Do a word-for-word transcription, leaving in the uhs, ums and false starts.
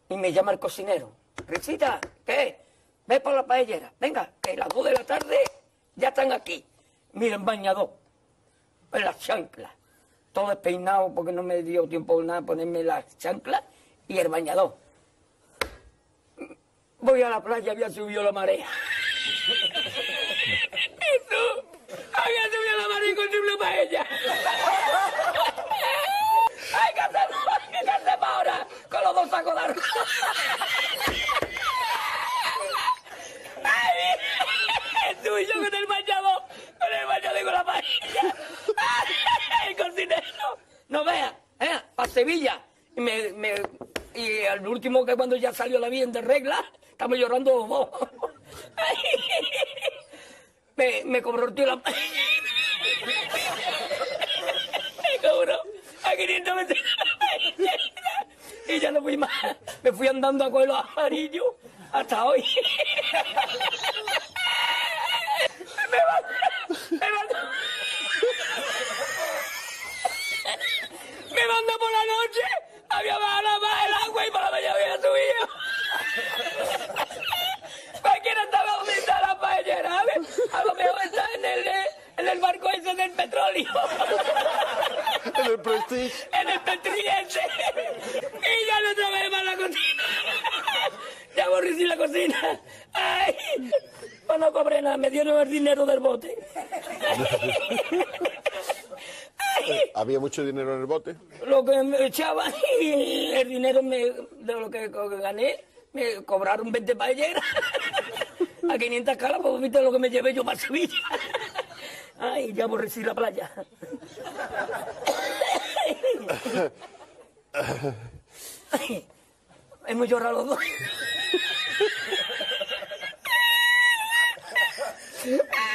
y me llama el cocinero. Risita, ¿qué? Ve por la paellera. Venga, que a las dos de la tarde ya están aquí. Miren, bañador, en las chanclas. Todo despeinado porque no me dio tiempo nada ponerme las chanclas y el bañador. Voy a la playa, había subido la marea. Eso, había subido la marea y encontré una paella. ¡Ay, qué hacemos! ¿Qué hacemos ahora? Con los dos sacos de arroz. ¡Ay! Tú y yo con el bañador, con el bañador y con la paella. ¡Ay, el cocinero! No veas, ¿eh? A Sevilla. Y, me, me, y al último, que cuando ya salió la bien de regla, estamos llorando los dos. Ay, me, me cobró el tío la paella. Me cobró a quinientos metros. Y ya no fui más. Me fui andando a coger los amarillos hasta hoy. Me mandó, me mandó, me mandó por la noche, había bajado la más el agua y por la mañana había subido. Cualquiera estaba donde está la paellera, ¿sabes? A lo mejor está en el, en el barco ese del petróleo. En el Prestige. En el Prestige ese. Y ya no trabajé más la cocina. Ya aborrecí la cocina. Ay, pues no cobré nada, me dieron el dinero del bote. Ay, ¿Había mucho dinero en el bote? lo que me echaban y el dinero me, de lo que gané, me cobraron veinte paelleras. A quinientas calas, pues viste lo que me llevé yo para Sevilla. Ay, ya aborrecí la playa. Ay, hemos llorado los dos. Ay.